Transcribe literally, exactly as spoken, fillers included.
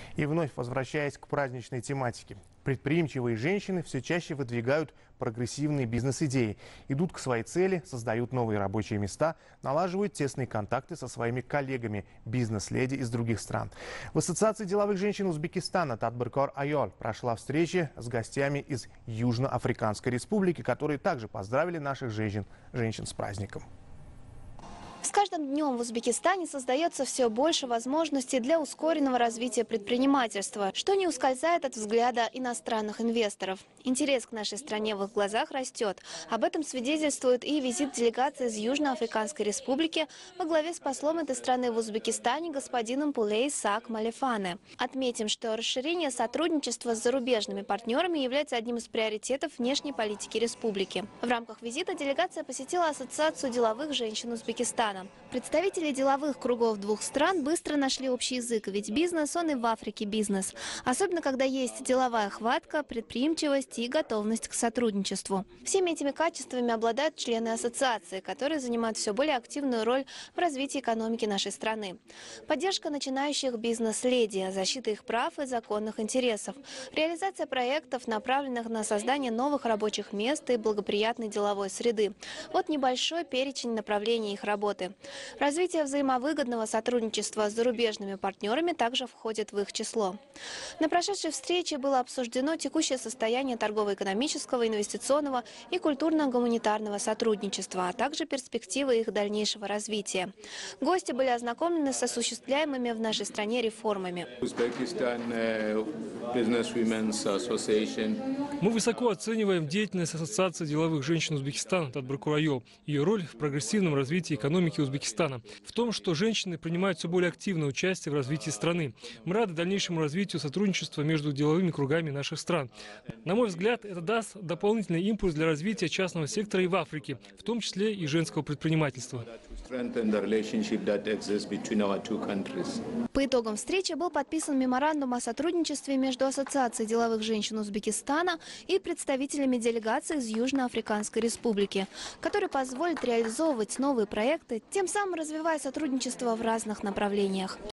И вновь возвращаясь к праздничной тематике. Предприимчивые женщины все чаще выдвигают прогрессивные бизнес-идеи, идут к своей цели, создают новые рабочие места, налаживают тесные контакты со своими коллегами, бизнес-леди из других стран. В Ассоциации деловых женщин Узбекистана Тадбиркор Айол прошла встреча с гостями из Южноафриканской Республики, которые также поздравили наших женщин, женщин с праздником. С каждым днем в Узбекистане создается все больше возможностей для ускоренного развития предпринимательства, что не ускользает от взгляда иностранных инвесторов. Интерес к нашей стране в их глазах растет. Об этом свидетельствует и визит делегации из Южноафриканской Республики во главе с послом этой страны в Узбекистане господином Пулей Сак Малефане. Отметим, что расширение сотрудничества с зарубежными партнерами является одним из приоритетов внешней политики республики. В рамках визита делегация посетила Ассоциацию деловых женщин Узбекистана. Представители деловых кругов двух стран быстро нашли общий язык, ведь бизнес, он и в Африке бизнес. Особенно, когда есть деловая хватка, предприимчивость и готовность к сотрудничеству. Всеми этими качествами обладают члены ассоциации, которые занимают все более активную роль в развитии экономики нашей страны. Поддержка начинающих бизнес-леди, защита их прав и законных интересов, реализация проектов, направленных на создание новых рабочих мест и благоприятной деловой среды. Вот небольшой перечень направлений их работы. Развитие взаимовыгодного сотрудничества с зарубежными партнерами также входит в их число. На прошедшей встрече было обсуждено текущее состояние торгово-экономического, инвестиционного и культурно-гуманитарного сотрудничества, а также перспективы их дальнейшего развития. Гости были ознакомлены с осуществляемыми в нашей стране реформами. Мы высоко оцениваем деятельность Ассоциации деловых женщин Узбекистана Тадбиркор Айол, ее роль в прогрессивном развитии экономики Узбекистана, в том, что женщины принимают все более активное участие в развитии страны. Мы рады дальнейшему развитию сотрудничества между деловыми кругами наших стран. На мой взгляд, это даст дополнительный импульс для развития частного сектора и в Африке, в том числе и женского предпринимательства. По итогам встречи был подписан меморандум о сотрудничестве между Ассоциацией деловых женщин Узбекистана и представителями делегации из Южноафриканской Республики, который позволит реализовывать новые проекты, тем самым развивая сотрудничество в разных направлениях.